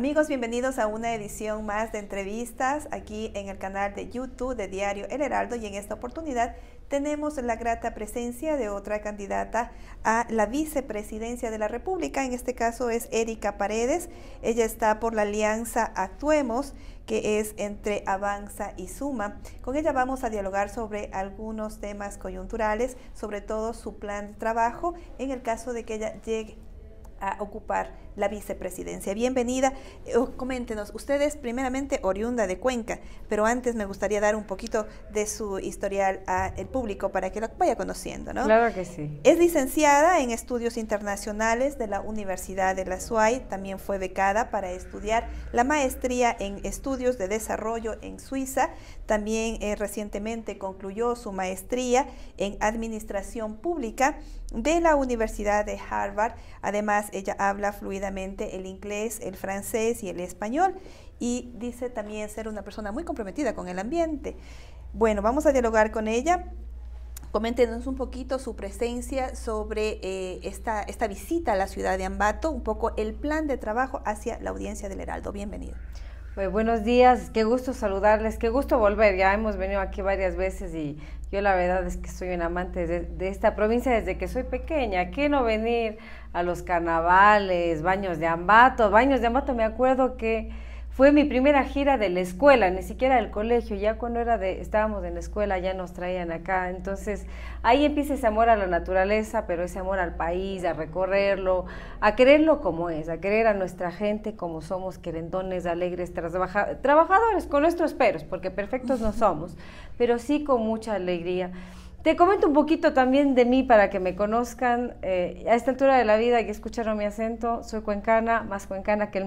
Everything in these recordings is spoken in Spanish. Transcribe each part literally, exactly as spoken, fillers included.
Amigos, bienvenidos a una edición más de entrevistas aquí en el canal de YouTube de Diario El Heraldo, y en esta oportunidad tenemos la grata presencia de otra candidata a la vicepresidencia de la República. En este caso es Erika Paredes. Ella está por la alianza Actuemos, que es entre Avanza y Suma. Con ella vamos a dialogar sobre algunos temas coyunturales, sobre todo su plan de trabajo en el caso de que ella llegue a ocupar la vicepresidencia. Bienvenida. Eh, coméntenos, usted es primeramente oriunda de Cuenca, pero antes me gustaría dar un poquito de su historial al público para que lo vaya conociendo, ¿no? Claro que sí. Es licenciada en Estudios Internacionales de la Universidad de la S U A Y, también fue becada para estudiar la maestría en Estudios de Desarrollo en Suiza, también eh, recientemente concluyó su maestría en Administración Pública de la Universidad de Harvard. Además, ella habla fluidamente el inglés, el francés y el español, y dice también ser una persona muy comprometida con el ambiente. Bueno, vamos a dialogar con ella. Coméntenos un poquito su presencia sobre eh, esta, esta visita a la ciudad de Ambato, un poco el plan de trabajo hacia la audiencia del Heraldo. Bienvenido. Pues, buenos días, qué gusto saludarles, qué gusto volver. Ya hemos venido aquí varias veces y yo la verdad es que soy un amante de, de esta provincia desde que soy pequeña. ¿Qué no venir a los carnavales, baños de Ambato? Baños de Ambato, me acuerdo que fue mi primera gira de la escuela, ni siquiera del colegio. Ya cuando era de, estábamos en la escuela ya nos traían acá. Entonces ahí empieza ese amor a la naturaleza, pero ese amor al país, a recorrerlo, a quererlo como es, a querer a nuestra gente como somos, querendones, alegres, trabaja, trabajadores, con nuestros peros, porque perfectos no somos, pero sí con mucha alegría. Te comento un poquito también de mí para que me conozcan. Eh, a esta altura de la vida, que escucharon mi acento, soy cuencana, más cuencana que el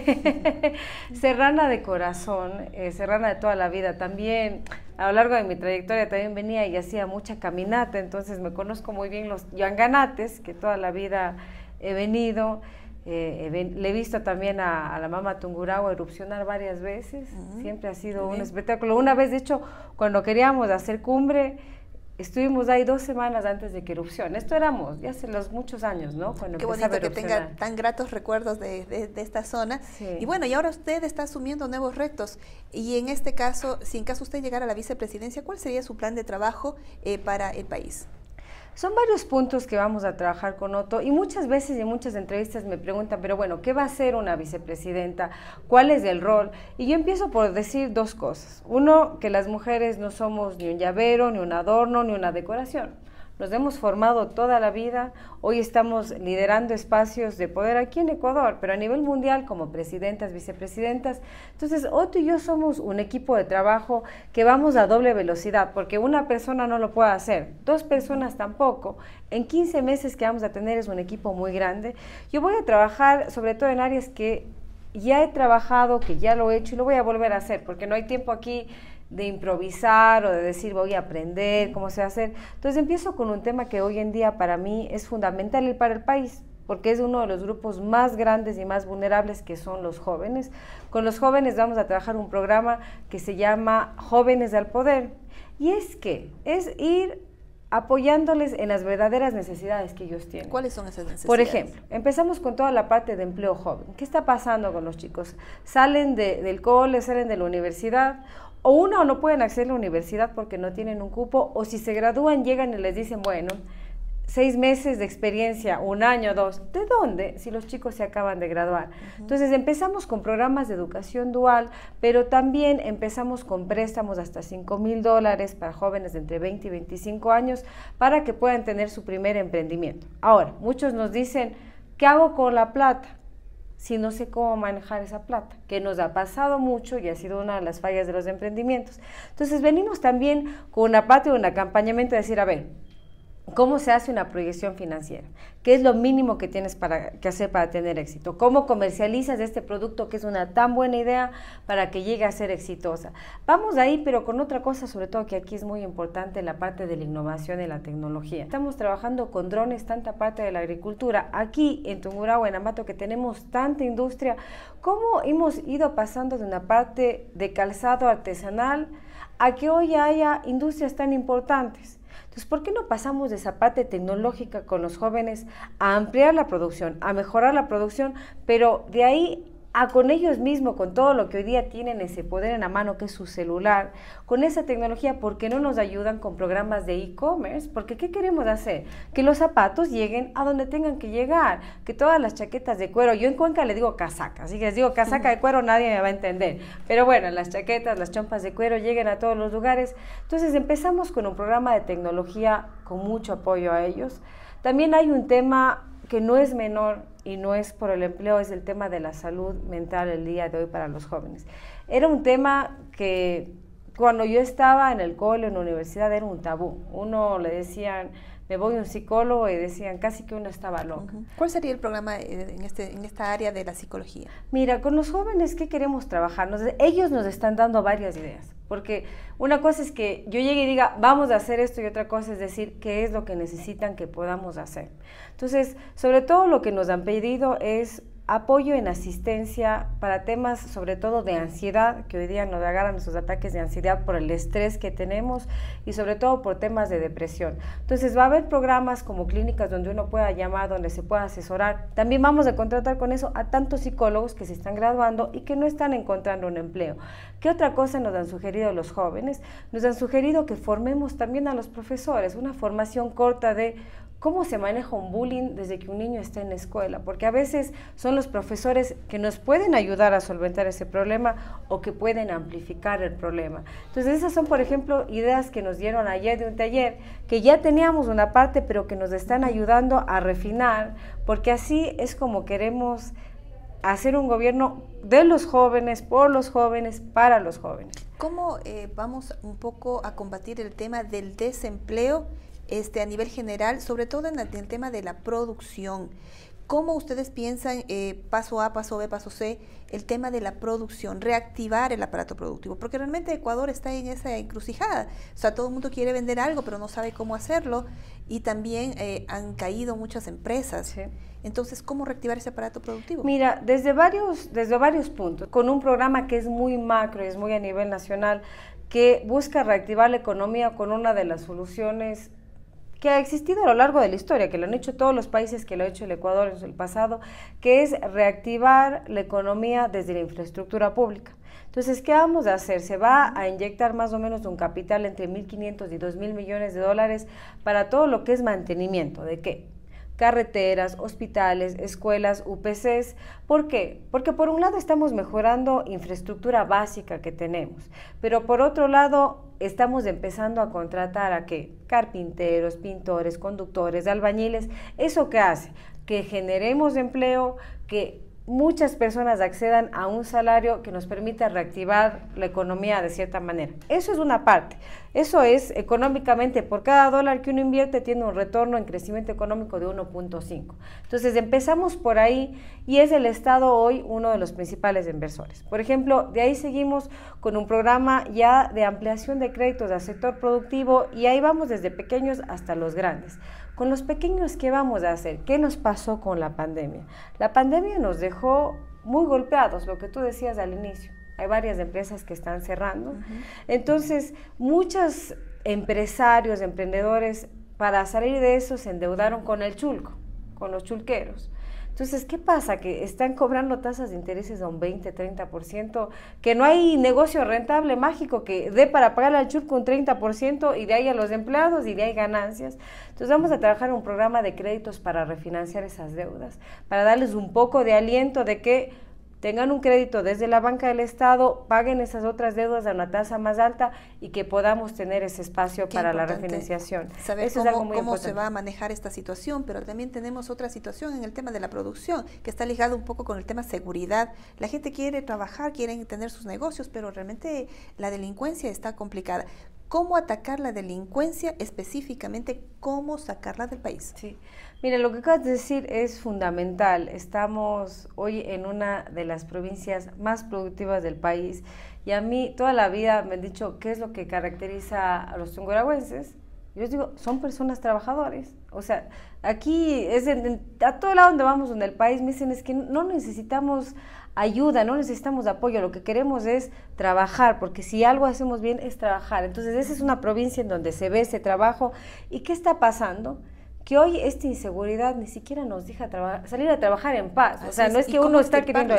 mote, serrana de corazón, eh, serrana de toda la vida. También a lo largo de mi trayectoria también venía y hacía mucha caminata, entonces me conozco muy bien los yanganates, que toda la vida he venido. Eh, eh, le he visto también a, a la Mama Tungurahua erupcionar varias veces. Uh-huh. Siempre ha sido un espectáculo. Una vez, de hecho, cuando queríamos hacer cumbre, estuvimos ahí dos semanas antes de que erupcione. Esto éramos, ya hace los muchos años, ¿no? Cuando Qué bonito que tenga tan gratos recuerdos de, de, de esta zona. Sí. Y bueno, y ahora usted está asumiendo nuevos retos. Y en este caso, si en caso usted llegara a la vicepresidencia, ¿cuál sería su plan de trabajo eh, para el país? Son varios puntos que vamos a trabajar con Otto, y muchas veces y en muchas entrevistas me preguntan, pero bueno, ¿qué va a hacer una vicepresidenta? ¿Cuál es el rol? Y yo empiezo por decir dos cosas. Uno, que las mujeres no somos ni un llavero, ni un adorno, ni una decoración. Nos hemos formado toda la vida, hoy estamos liderando espacios de poder aquí en Ecuador, pero a nivel mundial como presidentas, vicepresidentas. Entonces, Otto y yo somos un equipo de trabajo que vamos a doble velocidad, porque una persona no lo puede hacer, dos personas tampoco. En quince meses que vamos a tener es un equipo muy grande. Yo voy a trabajar sobre todo en áreas que ya he trabajado, que ya lo he hecho y lo voy a volver a hacer, porque no hay tiempo aquí de improvisar o de decir voy a aprender cómo se hace. Entonces empiezo con un tema que hoy en día para mí es fundamental y para el país, porque es uno de los grupos más grandes y más vulnerables, que son los jóvenes. Con los jóvenes vamos a trabajar un programa que se llama Jóvenes al Poder, y es que es ir apoyándoles en las verdaderas necesidades que ellos tienen. ¿Cuáles son esas necesidades? Por ejemplo, empezamos con toda la parte de empleo joven. ¿Qué está pasando con los chicos? Salen de, del cole, salen de la universidad, o uno no pueden acceder a la universidad porque no tienen un cupo, o si se gradúan llegan y les dicen, bueno, seis meses de experiencia, un año, dos. ¿De dónde? Si los chicos se acaban de graduar. Uh-huh. Entonces empezamos con programas de educación dual, pero también empezamos con préstamos hasta cinco mil dólares para jóvenes de entre veinte y veinticinco años para que puedan tener su primer emprendimiento. Ahora, muchos nos dicen, ¿qué hago con la plata si no sé cómo manejar esa plata? Que nos ha pasado mucho y ha sido una de las fallas de los emprendimientos. Entonces venimos también con una parte de un acompañamiento de decir, a ver, ¿cómo se hace una proyección financiera? ¿Qué es lo mínimo que tienes para, que hacer para tener éxito? ¿Cómo comercializas este producto que es una tan buena idea para que llegue a ser exitosa? Vamos ahí, pero con otra cosa, sobre todo que aquí es muy importante, la parte de la innovación y la tecnología. Estamos trabajando con drones, tanta parte de la agricultura. Aquí en Tungurahua, en Ambato, que tenemos tanta industria, ¿cómo hemos ido pasando de una parte de calzado artesanal a que hoy haya industrias tan importantes? Entonces, ¿por qué no pasamos de esa parte tecnológica con los jóvenes a ampliar la producción, a mejorar la producción, pero de ahí a con ellos mismos, con todo lo que hoy día tienen ese poder en la mano que es su celular, con esa tecnología, ¿por qué no nos ayudan con programas de e-commerce? Porque ¿qué queremos hacer? Que los zapatos lleguen a donde tengan que llegar, que todas las chaquetas de cuero, yo en Cuenca le digo casaca, así que les digo casaca de cuero, nadie me va a entender, pero bueno, las chaquetas, las chompas de cuero lleguen a todos los lugares. Entonces empezamos con un programa de tecnología con mucho apoyo a ellos. También hay un tema que no es menor y no es por el empleo, es el tema de la salud mental el día de hoy para los jóvenes. Era un tema que cuando yo estaba en el cole, en la universidad, era un tabú. Uno le decían, me voy a un psicólogo, y decían casi que uno estaba loca. Uh-huh. ¿Cuál sería el programa en, este, en esta área de la psicología? Mira, con los jóvenes, ¿qué queremos trabajar? Nos, ellos nos están dando varias ideas, porque una cosa es que yo llegue y diga, vamos a hacer esto, y otra cosa es decir, qué es lo que necesitan que podamos hacer. Entonces, sobre todo lo que nos han pedido es apoyo en asistencia para temas sobre todo de ansiedad, que hoy día nos agarran esos ataques de ansiedad por el estrés que tenemos y sobre todo por temas de depresión. Entonces va a haber programas como clínicas donde uno pueda llamar, donde se pueda asesorar. También vamos a contratar con eso a tantos psicólogos que se están graduando y que no están encontrando un empleo. ¿Qué otra cosa nos han sugerido los jóvenes? Nos han sugerido que formemos también a los profesores, una formación corta de cómo se maneja un bullying desde que un niño está en la escuela, porque a veces son los profesores que nos pueden ayudar a solventar ese problema o que pueden amplificar el problema. Entonces esas son, por ejemplo, ideas que nos dieron ayer de un taller, que ya teníamos una parte, pero que nos están ayudando a refinar, porque así es como queremos hacer un gobierno de los jóvenes, por los jóvenes, para los jóvenes. ¿Cómo eh, vamos un poco a combatir el tema del desempleo Este, a nivel general, sobre todo en el, en el tema de la producción? ¿Cómo ustedes piensan, eh, paso A, paso B, paso C, el tema de la producción, reactivar el aparato productivo? Porque realmente Ecuador está en esa encrucijada. O sea, todo el mundo quiere vender algo, pero no sabe cómo hacerlo, y también eh, han caído muchas empresas. Sí. Entonces, ¿cómo reactivar ese aparato productivo? Mira, desde varios, desde varios puntos, con un programa que es muy macro y es muy a nivel nacional, que busca reactivar la economía con una de las soluciones que ha existido a lo largo de la historia, que lo han hecho todos los países, que lo ha hecho el Ecuador en el pasado, que es reactivar la economía desde la infraestructura pública. Entonces, ¿qué vamos a hacer? Se va a inyectar más o menos un capital entre mil quinientos y dos mil millones de dólares para todo lo que es mantenimiento. ¿De qué? Carreteras, hospitales, escuelas, U P Cs. ¿Por qué? Porque por un lado estamos mejorando infraestructura básica que tenemos, pero por otro lado estamos empezando a contratar a ¿qué? Carpinteros, pintores, conductores, albañiles. ¿Eso qué hace? Que generemos empleo, que muchas personas accedan a un salario que nos permita reactivar la economía de cierta manera. Eso es una parte. Eso es económicamente, por cada dólar que uno invierte tiene un retorno en crecimiento económico de uno punto cinco. Entonces empezamos por ahí y es el Estado hoy uno de los principales inversores. Por ejemplo, de ahí seguimos con un programa ya de ampliación de créditos al sector productivo y ahí vamos desde pequeños hasta los grandes. Con los pequeños, ¿qué vamos a hacer? ¿Qué nos pasó con la pandemia? La pandemia nos dejó muy golpeados, lo que tú decías al inicio. Hay varias empresas que están cerrando. Uh-huh. Entonces, muchos empresarios, emprendedores, para salir de eso se endeudaron con el chulco, con los chulqueros. Entonces, ¿qué pasa? Que están cobrando tasas de intereses de un veinte, treinta por ciento, que no hay negocio rentable mágico que dé para pagarle al chulco un treinta por ciento y de ahí a los empleados y de ahí ganancias. Entonces, vamos a trabajar un programa de créditos para refinanciar esas deudas, para darles un poco de aliento de que tengan un crédito desde la banca del Estado, paguen esas otras deudas a una tasa más alta y que podamos tener ese espacio Qué para la refinanciación. Saber Eso cómo, es algo muy cómo se va a manejar esta situación, pero también tenemos otra situación en el tema de la producción, que está ligado un poco con el tema seguridad. La gente quiere trabajar, quieren tener sus negocios, pero realmente la delincuencia está complicada. ¿Cómo atacar la delincuencia específicamente? ¿Cómo sacarla del país? Sí. Mira, lo que acabas de decir es fundamental. Estamos hoy en una de las provincias más productivas del país y a mí toda la vida me han dicho qué es lo que caracteriza a los tungurahüenses. Yo les digo, son personas trabajadores. O sea, aquí es en, en, a todo lado donde vamos en el país me dicen es que no necesitamos ayuda, no necesitamos apoyo, lo que queremos es trabajar, porque si algo hacemos bien es trabajar. Entonces esa es una provincia en donde se ve ese trabajo. ¿Y qué está pasando? Que hoy esta inseguridad ni siquiera nos deja salir a trabajar en paz. O sea, no es que uno está queriendo ahí.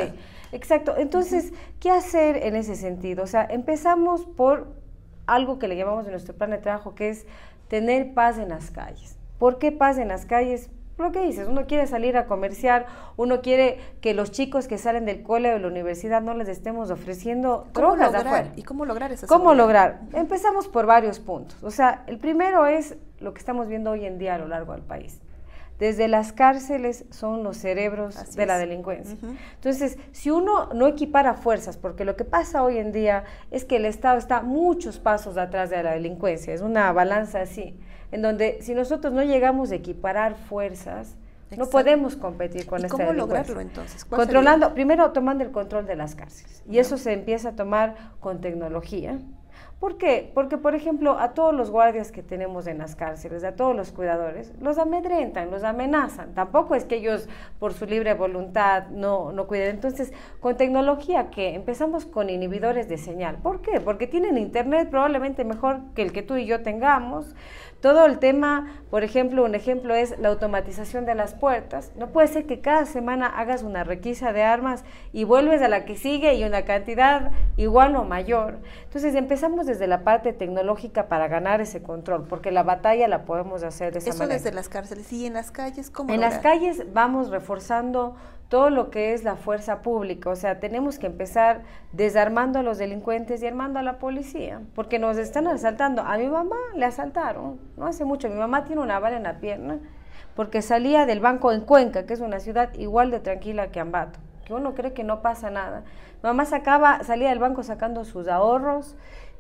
Exacto. Entonces, ¿qué hacer en ese sentido? O sea, empezamos por algo que le llamamos en nuestro plan de trabajo, que es tener paz en las calles. ¿Por qué paz en las calles? Lo que dices, uno quiere salir a comerciar, uno quiere que los chicos que salen del cole o de la universidad no les estemos ofreciendo drogas de afuera. ¿Y cómo lograr esa ¿Cómo seguridad? lograr? Empezamos por varios puntos. O sea, el primero es lo que estamos viendo hoy en día a lo largo del país. Desde las cárceles son los cerebros Así de es. la delincuencia. Uh-huh. Entonces, si uno no equipara fuerzas, porque lo que pasa hoy en día es que el Estado está muchos pasos atrás de la delincuencia, es una balanza así, en donde si nosotros no llegamos a equiparar fuerzas, Exacto. no podemos competir con ¿Y esta cómo delincuencia. lograrlo entonces? ¿Cuál Controlando, sería? primero tomando el control de las cárceles, y Ya. eso se empieza a tomar con tecnología. ¿Por qué? Porque, por ejemplo, a todos los guardias que tenemos en las cárceles, a todos los cuidadores, los amedrentan, los amenazan. Tampoco es que ellos, por su libre voluntad, no, no cuiden. Entonces, con tecnología, ¿qué? Empezamos con inhibidores de señal. ¿Por qué? Porque tienen internet probablemente mejor que el que tú y yo tengamos. Todo el tema, por ejemplo, un ejemplo es la automatización de las puertas. No puede ser que cada semana hagas una requisa de armas y vuelves a la que sigue y una cantidad igual o mayor. Entonces empezamos desde la parte tecnológica para ganar ese control, porque la batalla la podemos hacer de esa Eso manera. desde las cárceles. ¿Y en las calles cómo En lograr? las calles vamos reforzando todo lo que es la fuerza pública, o sea, tenemos que empezar desarmando a los delincuentes y armando a la policía, porque nos están asaltando. A mi mamá le asaltaron, no hace mucho, mi mamá tiene una bala en la pierna, porque salía del banco en Cuenca, que es una ciudad igual de tranquila que Ambato, que uno cree que no pasa nada. Mi mamá sacaba, salía del banco sacando sus ahorros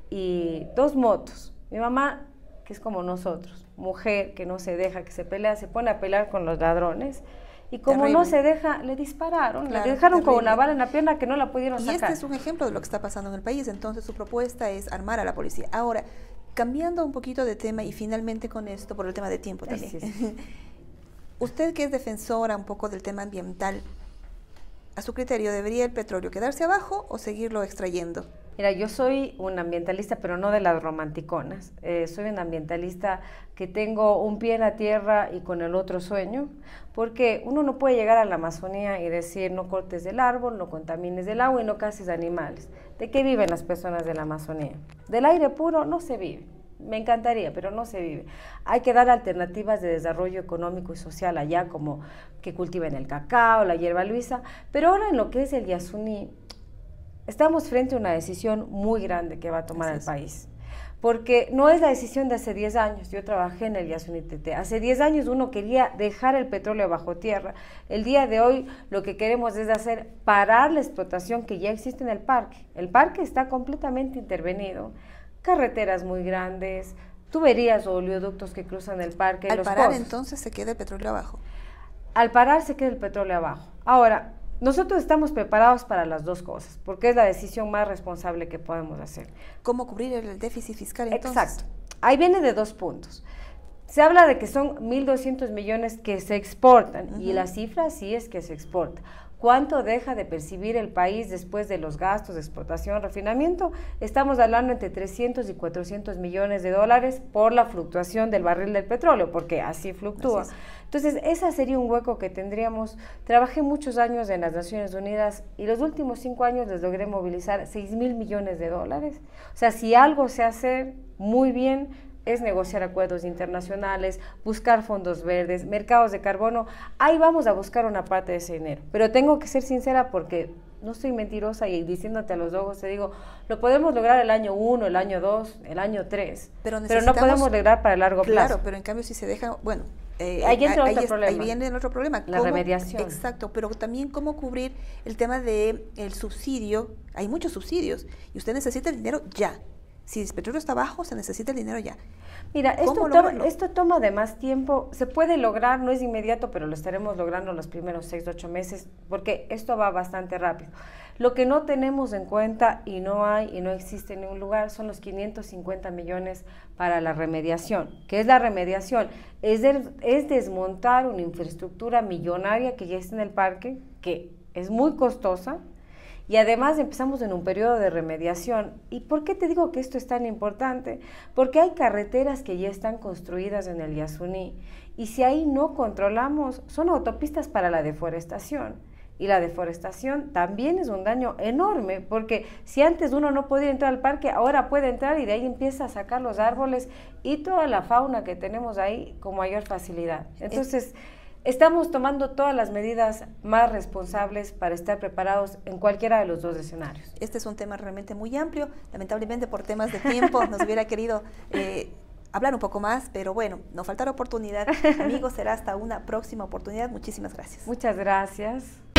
y dos motos. Mi mamá, que es como nosotros, mujer que no se deja, que se pelea, se pone a pelear con los ladrones, y como Terrible. no se deja, le dispararon, Claro, le dejaron con terrible. una bala en la pierna que no la pudieron Y sacar. este es un ejemplo de lo que está pasando en el país. Entonces su propuesta es armar a la policía. Ahora, cambiando un poquito de tema y finalmente con esto, por el tema de tiempo Ay, también. sí, sí. Usted que es defensora un poco del tema ambiental, a su criterio, ¿debería el petróleo quedarse abajo o seguirlo extrayendo? Mira, yo soy un ambientalista, pero no de las romanticonas. Eh, soy un ambientalista que tengo un pie en la tierra y con el otro sueño, porque uno no puede llegar a la Amazonía y decir no cortes el árbol, no contamines el agua y no cases animales. ¿De qué viven las personas de la Amazonía? Del aire puro no se vive. Me encantaría, pero no se vive. Hay que dar alternativas de desarrollo económico y social allá, como que cultiven el cacao, la hierba luisa, pero ahora en lo que es el Yasuní, estamos frente a una decisión muy grande que va a tomar el país, porque no es la decisión de hace diez años. Yo trabajé en el Yasuní Tete. Hace diez años uno quería dejar el petróleo bajo tierra. El día de hoy lo que queremos es hacer parar la explotación que ya existe en el parque. El parque está completamente intervenido, carreteras muy grandes, tuberías o oleoductos que cruzan el parque. Al los parar pozos. entonces se queda el petróleo abajo. Al parar se queda el petróleo abajo. Ahora, nosotros estamos preparados para las dos cosas, porque es la decisión más responsable que podemos hacer. ¿Cómo cubrir el déficit fiscal entonces? Exacto. Ahí viene de dos puntos. Se habla de que son mil doscientos millones que se exportan, uh-huh. y la cifra sí es que se exporta. ¿Cuánto deja de percibir el país después de los gastos de exportación, refinamiento? Estamos hablando entre trescientos y cuatrocientos millones de dólares por la fluctuación del barril del petróleo, porque así fluctúa. Así es. Entonces, ese sería un hueco que tendríamos. Trabajé muchos años en las Naciones Unidas y los últimos cinco años les logré movilizar seis mil millones de dólares. O sea, si algo se hace muy bien, es negociar acuerdos internacionales, buscar fondos verdes, mercados de carbono. Ahí vamos a buscar una parte de ese dinero. Pero tengo que ser sincera porque no soy mentirosa y diciéndote a los ojos te digo, lo podemos lograr el año uno, el año dos, el año tres, pero, pero no podemos lograr para el largo claro, plazo. Claro, pero en cambio si se deja, bueno, eh, ahí, entra ahí, otro es, problema. ahí viene el otro problema. La ¿Cómo? remediación. Exacto, pero también cómo cubrir el tema del subsidio. Hay muchos subsidios y usted necesita el dinero ya. Si el petróleo está bajo, se necesita el dinero ya. Mira, esto toma, esto toma de más tiempo, se puede lograr, no es inmediato, pero lo estaremos logrando los primeros seis, ocho meses, porque esto va bastante rápido. Lo que no tenemos en cuenta y no hay y no existe en ningún lugar son los quinientos cincuenta millones para la remediación. ¿Qué es la remediación? Es, de, es desmontar una infraestructura millonaria que ya está en el parque, que es muy costosa, y además empezamos en un periodo de remediación. ¿Y por qué te digo que esto es tan importante? Porque hay carreteras que ya están construidas en el Yasuní y si ahí no controlamos, son autopistas para la deforestación. Y la deforestación también es un daño enorme, porque si antes uno no podía entrar al parque, ahora puede entrar y de ahí empieza a sacar los árboles y toda la fauna que tenemos ahí con mayor facilidad. Entonces, estamos tomando todas las medidas más responsables para estar preparados en cualquiera de los dos escenarios. Este es un tema realmente muy amplio, lamentablemente por temas de tiempo nos hubiera querido eh, hablar un poco más, pero bueno, no faltará oportunidad. Amigos, será hasta una próxima oportunidad. Muchísimas gracias. Muchas gracias.